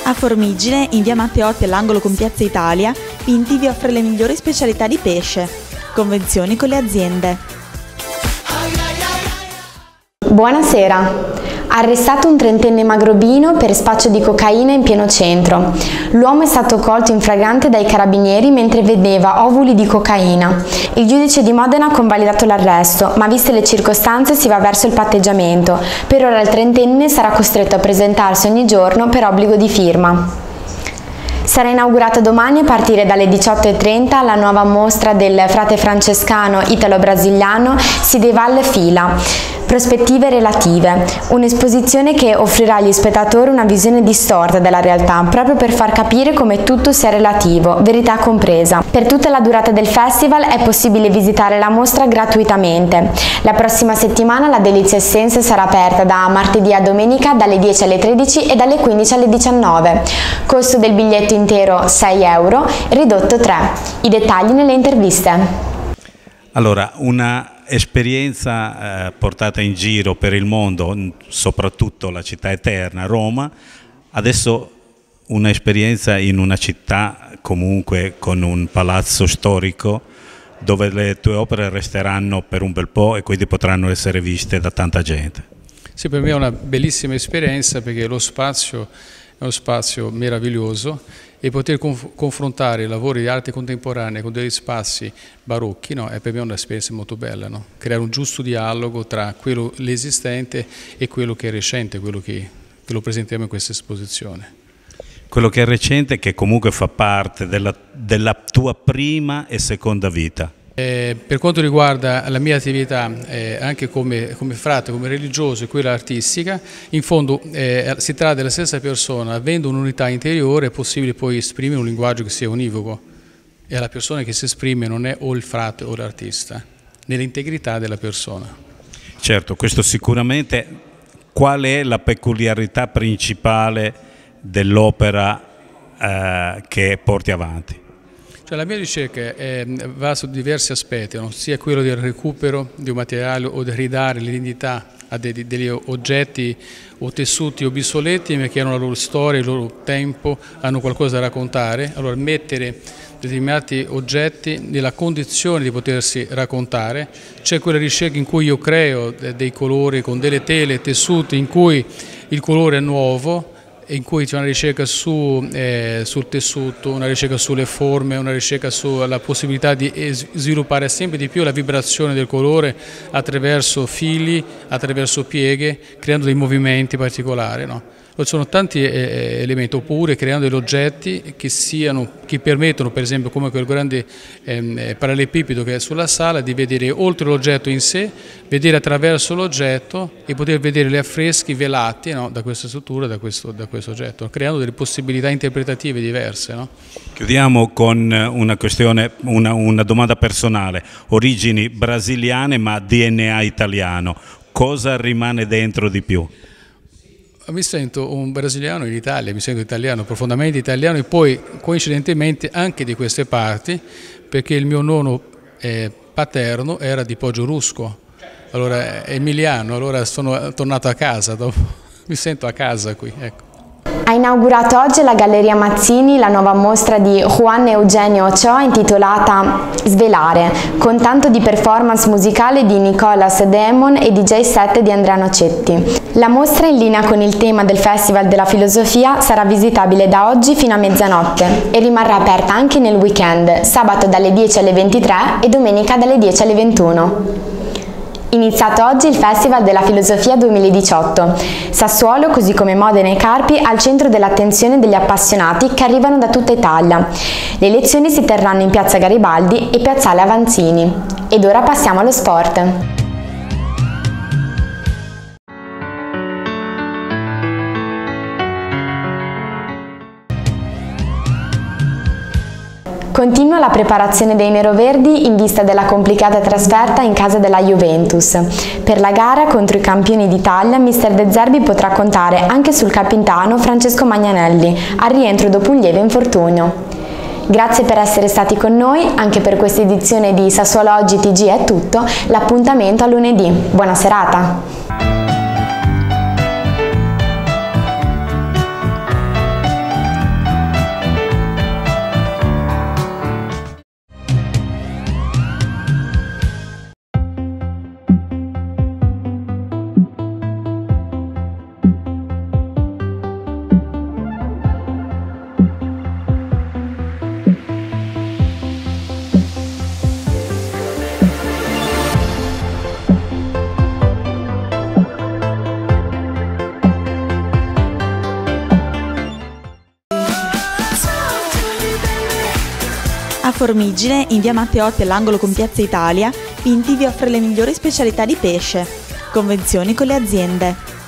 A Formigine, in via Matteotti all'angolo con Piazza Italia, Pinti vi offre le migliori specialità di pesce. Convenzioni con le aziende. Buonasera. Arrestato un trentenne magrobino per spaccio di cocaina in pieno centro. L'uomo è stato colto in flagrante dai carabinieri mentre vendeva ovuli di cocaina. Il giudice di Modena ha convalidato l'arresto, ma viste le circostanze si va verso il patteggiamento. Per ora il trentenne sarà costretto a presentarsi ogni giorno per obbligo di firma. Sarà inaugurata domani a partire dalle 18:30 la nuova mostra del frate francescano italo-brasiliano Sideval Fila. Prospettive relative, un'esposizione che offrirà agli spettatori una visione distorta della realtà, proprio per far capire come tutto sia relativo, verità compresa. Per tutta la durata del festival è possibile visitare la mostra gratuitamente. La prossima settimana la Delizia Essenze sarà aperta da martedì a domenica dalle 10 alle 13 e dalle 15 alle 19. Costo del biglietto intero 6 euro, ridotto 3. I dettagli nelle interviste. Allora, una esperienza portata in giro per il mondo, soprattutto la città eterna, Roma, adesso un'esperienza in una città comunque con un palazzo storico dove le tue opere resteranno per un bel po' e quindi potranno essere viste da tanta gente. Sì, per me è una bellissima esperienza perché lo spazio è uno spazio meraviglioso e poter confrontare i lavori di arte contemporanea con degli spazi barocchi, no, è per me un'esperienza molto bella, no? Creare un giusto dialogo tra l'esistente e quello che è recente, quello che lo presentiamo in questa esposizione. Quello che è recente, che comunque fa parte della tua prima e seconda vita. Per quanto riguarda la mia attività anche come frate, come religioso e quella artistica, in fondo si tratta della stessa persona, avendo un'unità interiore è possibile poi esprimere un linguaggio che sia univoco e la persona che si esprime non è o il frate o l'artista, nell'integrità della persona. Certo, questo sicuramente. Qual è la peculiarità principale dell'opera che porti avanti? La mia ricerca va su diversi aspetti, no? Sia quello del recupero di un materiale o di ridare l'identità a degli oggetti o tessuti obsoleti ma che hanno la loro storia, il loro tempo, hanno qualcosa da raccontare. Allora mettere determinati oggetti nella condizione di potersi raccontare. C'è quella ricerca in cui io creo dei colori con delle tele, tessuti in cui il colore è nuovo, in cui c'è una ricerca sul tessuto, una ricerca sulle forme, una ricerca sulla possibilità di sviluppare sempre di più la vibrazione del colore attraverso fili, attraverso pieghe, creando dei movimenti particolari, no? Ci sono tanti elementi, oppure creando degli oggetti che permettono, per esempio come quel grande parallelepipedo che è sulla sala, di vedere oltre l'oggetto in sé, vedere attraverso l'oggetto e poter vedere gli affreschi velati, no, da questa struttura, da questo oggetto, creando delle possibilità interpretative diverse, no? Chiudiamo con una questione, una domanda personale. Origini brasiliane ma DNA italiano. Cosa rimane dentro di più? Mi sento un brasiliano in Italia, mi sento italiano, profondamente italiano e poi coincidentemente anche di queste parti perché il mio nonno paterno era di Poggiorusco, allora è emiliano, allora sono tornato a casa, mi sento a casa qui, ecco. Ha inaugurato oggi alla Galleria Mazzini la nuova mostra di Juan Eugenio Ochoa intitolata Svelare, con tanto di performance musicale di Nicolas Demon e DJ set di Andrea Nocetti. La mostra, in linea con il tema del Festival della Filosofia, sarà visitabile da oggi fino a mezzanotte e rimarrà aperta anche nel weekend, sabato dalle 10 alle 23 e domenica dalle 10 alle 21. Iniziato oggi il Festival della Filosofia 2018. Sassuolo, così come Modena e Carpi, al centro dell'attenzione degli appassionati che arrivano da tutta Italia. Le lezioni si terranno in Piazza Garibaldi e Piazzale Avanzini. Ed ora passiamo allo sport. Continua la preparazione dei neroverdi in vista della complicata trasferta in casa della Juventus. Per la gara contro i campioni d'Italia, mister De Zerbi potrà contare anche sul capitano Francesco Magnanelli, al rientro dopo un lieve infortunio. Grazie per essere stati con noi, anche per questa edizione di Sassuolo Oggi TG è tutto, l'appuntamento a lunedì. Buona serata! Formigine, in via Matteotti all'angolo con Piazza Italia, Pinti vi offre le migliori specialità di pesce. Convenzioni con le aziende.